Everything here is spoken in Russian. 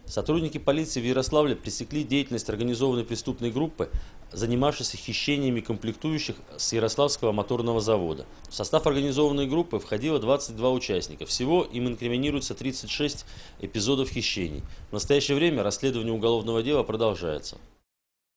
Сотрудники полиции в Ярославле пресекли деятельность организованной преступной группы, занимавшейся хищениями комплектующих с Ярославского моторного завода. В состав организованной группы входило 22 участника. Всего им инкриминируется 36 эпизодов хищений. В настоящее время расследование уголовного дела продолжается.